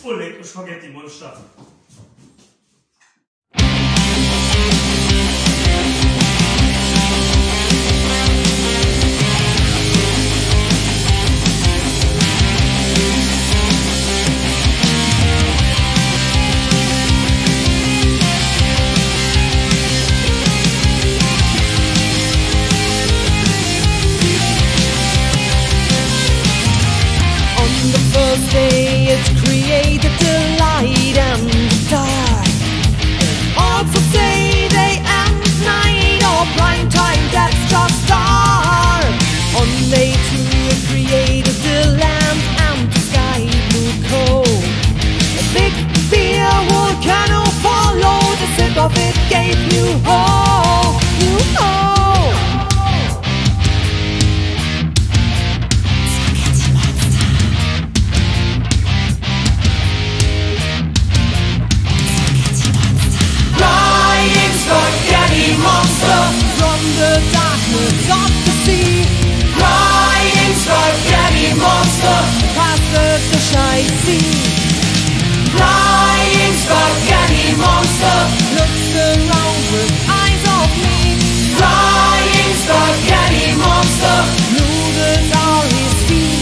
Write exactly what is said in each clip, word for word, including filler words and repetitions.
Spoiler Spaghetti Monster. Day it created the light and the dark. Also say day and night or prime time, that's just dark. On day two it created the land and the sky blue cold. A big beer volcano followed, the sip of it gave new hope, new hope. From the darkness of the sea, crying spaghetti monster, past the fish I see. Crying spaghetti monster, looks around with eyes of me. Crying spaghetti monster, loses all his feet.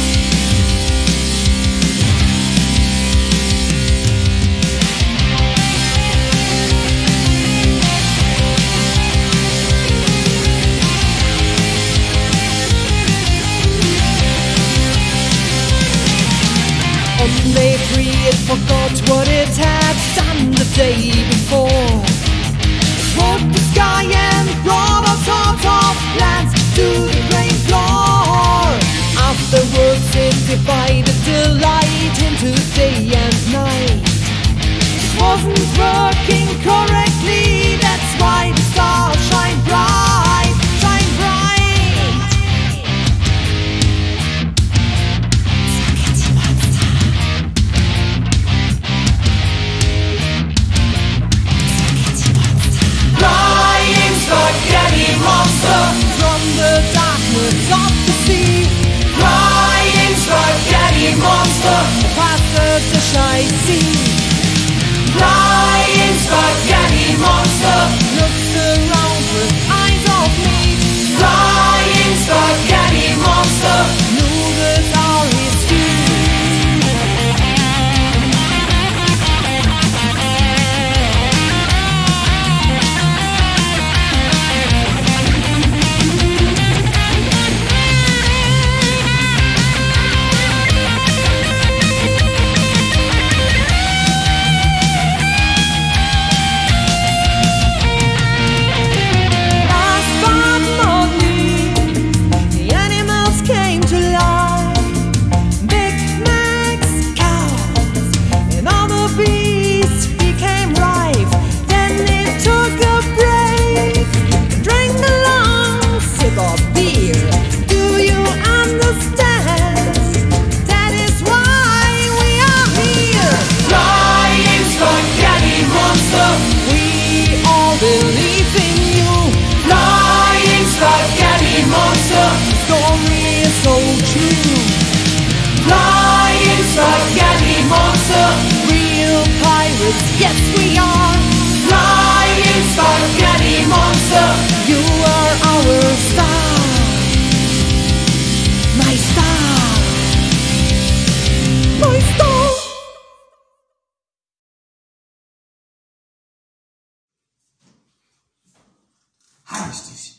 On day three it forgot what it had done the day before. It put the sky and brought all sorts of plants to the grain floor. Afterwards it divided the light into day and night. It wasn't working correctly, that's why the stars shine bright, shine bright. From the darkness of the sea, crying spaghetti monster, past the dish I see. Crying spaghetti monster, looks around with eyes of me. Crying spaghetti monster, loses all his feet. Yes, we are flying spaghetti monster. You are our star, my star, my star. Harvest